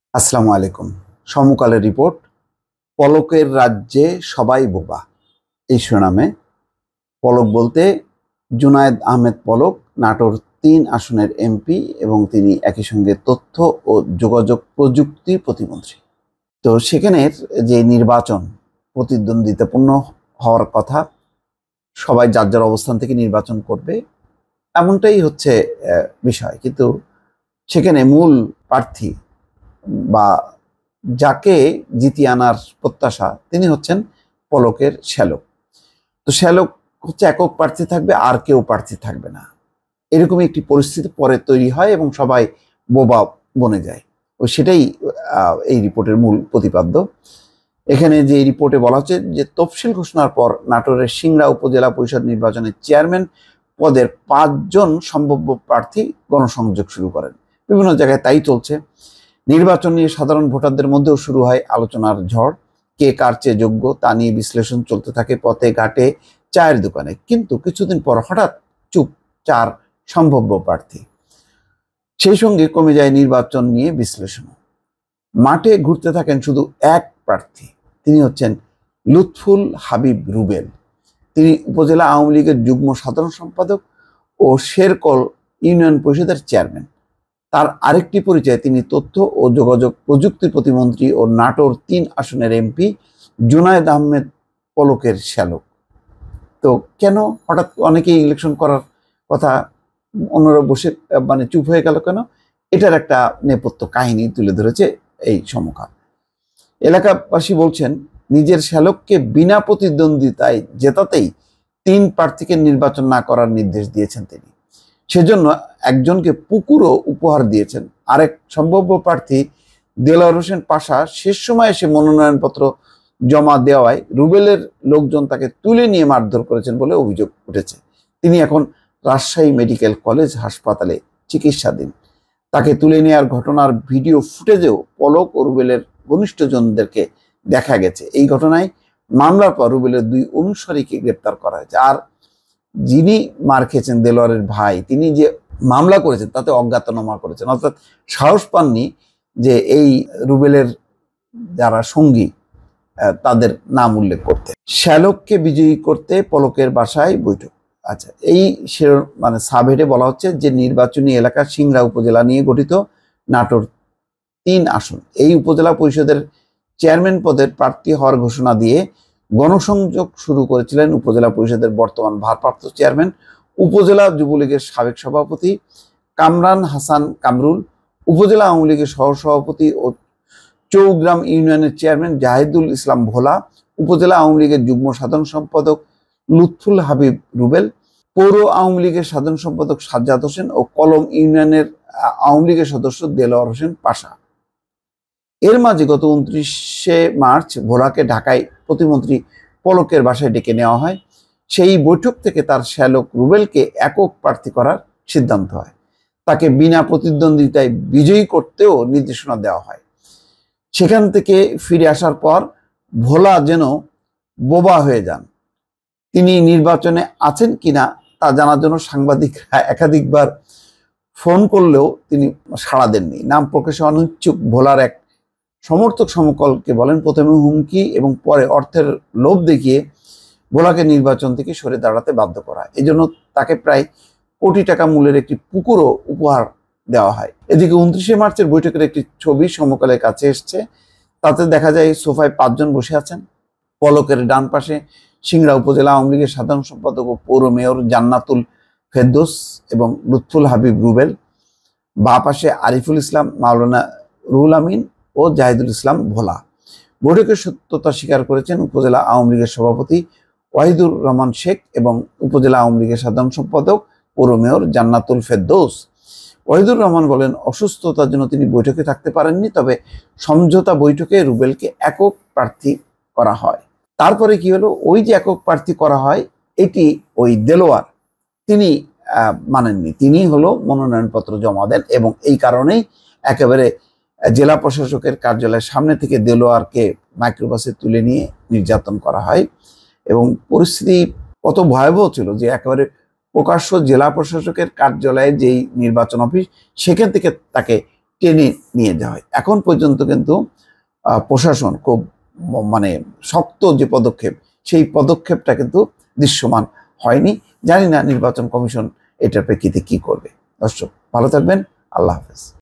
আসসালামু আলাইকুম। সমকালের রিপোর্ট, পলকের রাজ্যে সবাই বোবা। এই শিরোনামে পলক বলতে জুনায়েদ আহমেদ পলক নাটোর ৩ আসনের এমপি এবং তিনি একই সঙ্গে তথ্য ও যোগাযোগ প্রযুক্তি প্রতিমন্ত্রী। তো সেখানের যে নির্বাচন প্রতিদ্বন্দ্বিতাপূর্ণ হওয়ার কথা, সবাই যার যার অবস্থান থেকে নির্বাচন করবে, এমনটাই হচ্ছে বিষয়। কিন্তু সেখানে মূল প্রার্থী বা যাকে জিতিয়ে আনার প্রত্যাশা, তিনি হচ্ছেন পলকের শ্যালক। তো শ্যালক হচ্ছে একক প্রার্থী থাকবে, আর কেউ প্রার্থী থাকবে না, এরকমই একটি পরিস্থিতি পরে তৈরি হয় এবং সবাই বোবা বনে যায়। ও সেটাই এই রিপোর্টের মূল প্রতিপাদ্য। এখানে যে রিপোর্টে বলা হচ্ছে যে তফসিল ঘোষণার পর নাটোরের সিংড়া উপজেলা পরিষদ নির্বাচনের চেয়ারম্যান পদের 5 জন সম্ভাব্য প্রার্থী গণসংযোগ শুরু করেন। বিভিন্ন জায়গায় তাই চলছে। নির্বাচন নিয়ে সাধারণ ভোটারদের মধ্যেও শুরু হয় আলোচনার ঝড়। কে কার চেয়ে যোগ্য তা নিয়ে বিশ্লেষণ চলতে থাকে পথে ঘাটে, চায়ের দোকানে। কিন্তু কিছুদিন পর হঠাৎ চুপ 4 সম্ভাব্য প্রার্থী। সেই সঙ্গে কমে যায় নির্বাচন নিয়ে বিশ্লেষণ। মাঠে ঘুরতে থাকেন শুধু এক প্রার্থী, তিনি হচ্ছেন লুৎফুল হাবিব রুবেল। তিনি উপজেলা আওয়ামী লীগের যুগ্ম সাধারণ সম্পাদক ও শেরকল ইউনিয়ন পরিষদের চেয়ারম্যান। তার আরেকটি পরিচয়, তিনি তথ্য ও যোগাযোগ প্রযুক্তি প্রতিমন্ত্রী ও নাটোর 3 আসনের এমপি জুনায়েদ আহমেদ পলকের শ্যালক। তো কেন হঠাৎ অনেকেই ইলেকশন করার কথা, অন্যরা বসে চুপ হয়ে গেল কেন? এটার একটা নেপথ্য কাহিনী তুলে ধরেছে এই সমকাল। এলাকাবাসী বলছেন, নিজের শ্যালককে বিনা প্রতিদ্বন্দ্বিতায় জেতাতেই 3 প্রার্থীকে নির্বাচন না করার নির্দেশ দিয়েছেন তিনি। সেজন্য একজনকে পুকুরও উপহার দিয়েছেন। আরেক সম্ভাব্য প্রার্থী দেলোয়ার হোসেন পাশা শেষ সময় এসে মনোনয়নপত্র জমা দেওয়ায় রুবেলের লোকজন তাকে তুলে নিয়ে মারধর করেছেন বলে অভিযোগ উঠেছে। তিনি এখন রাজশাহী মেডিকেল কলেজ হাসপাতালে চিকিৎসাধীন। তাকে তুলে নেওয়ার ঘটনার ভিডিও ফুটেজেও পলক ও রুবেলের ঘনিষ্ঠজনদেরকে দেখা গেছে। এই ঘটনায় মামলার পর রুবেলের 2 অনুসারীকে গ্রেপ্তার করা হয়েছে। আর যিনি মার খেয়েছেন, দেলোয়ারের ভাই, তিনি যে মামলা করেছেন তাতে অজ্ঞাতনামা করেছেন, অর্থাৎ সাহস পাননি যে এই রুবেলের যারা সঙ্গী তাদের নাম উল্লেখ করতে। শ্যালককে বিজয়ী করতে পলকের বাসায় বৈঠক। আচ্ছা, এই সাবহেডে বলা হচ্ছে যে নির্বাচনী এলাকা সিংড়া উপজেলা নিয়ে গঠিত নাটোর 3 আসন। এই উপজেলা পরিষদের চেয়ারম্যান পদের প্রার্থী হওয়ার ঘোষণা দিয়ে গণসংযোগ শুরু করেছিলেন উপজেলা পরিষদের বর্তমান ভারপ্রাপ্ত চেয়ারম্যান, উপজেলা যুবলীগের সাবেক সভাপতি কামরান হাসান কামরুল, উপজেলা আওয়ামী লীগের সহসভাপতি ও চৌগ্রাম ইউনিয়নের চেয়ারম্যান জাহিদুল ইসলাম ভোলা, উপজেলা আওয়ামী লীগের যুগ্ম সাধারণ সম্পাদক লুৎফুল হাবিব রুবেল, পৌর আওয়ামী লীগের সাধারণ সম্পাদক সাজ্জাদ হোসেন ও কলম ইউনিয়নের আওয়ামী লীগের সদস্য দেলোয়ার হোসেন পাশা। এর মাঝে গত 29শে মার্চ ভোলাকে ঢাকায় প্রতিমন্ত্রী পলকের বাসায় ডেকে নেওয়া হয়। সেই বৈঠক থেকে তার শ্যালক রুবেলকে একক প্রার্থী করার সিদ্ধান্ত হয়। তাকে বিনা প্রতিদ্বন্দ্বিতায় বিজয়ী করতেও নির্দেশনা দেওয়া হয়। সেখান থেকে ফিরে আসার পর ভোলা যেন বোবা হয়ে যান। তিনি নির্বাচনে আছেন কিনা তা জানার জন্য সাংবাদিকরা একাধিকবার ফোন করলেও তিনি সাড়া দেননি। নাম প্রকাশে অনিচ্ছুক ভোলার এক সমর্থক সমকলকে বলেন, প্রথমে হুমকি এবং পরে অর্থের লোভ দেখিয়ে ভোলাকে নির্বাচন থেকে সরে দাঁড়াতে বাধ্য করা হয়। এই জন্য তাকে প্রায় কোটি টাকা মূল্যের একটি পুকুরও উপহার দেওয়া হয়। এদিকে 29শে মার্চের বৈঠকের একটি ছবি সমকালের কাছে এসছে। তাতে দেখা যায় সোফায় 5 জন বসে আছেন। পলকের ডান পাশে সিংড়া উপজেলা আওয়ামী লীগের সাধারণ সম্পাদক ও পৌর মেয়র জান্নাতুল ফেরদৌস এবং লুৎফুল হাবিব রুবেল, বাঁ পাশে আরিফুল ইসলাম, মাওলানা রুহুল আমিন ও জাহিদুল ইসলাম ভোলা। বৈঠকের সত্যতা স্বীকার করেছেন উপজেলা আওয়ামী লীগের সভাপতি ওয়াহিদুর রহমান শেখ এবং উপজেলা আওয়ামী লীগের সাধারণ সম্পাদক পৌর মেয়র জান্নাতুল ফেরদৌস। ওয়াহিদুর রহমান বলেন, অসুস্থতার জন্য তিনি বৈঠকে থাকতে পারেননি, তবে সমঝোতা বৈঠকে রুবেলকে একক প্রার্থী করা হয়। তারপরে কি হলো, ওই যে একক প্রার্থী করা হয়, এটি ওই দেলোয়ার তিনি মানেননি। তিনি হলো মনোনয়নপত্র জমা দেন এবং এই কারণেই একেবারে জেলা প্রশাসকের কার্যালয়ের সামনে থেকে দেলোয়ারকে মাইক্রোবাসে তুলে নিয়ে নির্যাতন করা হয়। এবং পরিস্থিতি কত ভয়াবহ ছিল যে একেবারে প্রকাশ্য জেলা প্রশাসকের কার্যালয়ে যেই নির্বাচন অফিস, সেখান থেকে তাকে টেনে নিয়ে যাওয়া হয়। এখন পর্যন্ত কিন্তু প্রশাসন খুব মানে শক্ত যে পদক্ষেপ, সেই পদক্ষেপটা কিন্তু দৃশ্যমান হয়নি। জানি না নির্বাচন কমিশন এটার প্রেক্ষিতে কি করবে। দর্শক ভালো থাকবেন, আল্লাহ হাফেজ।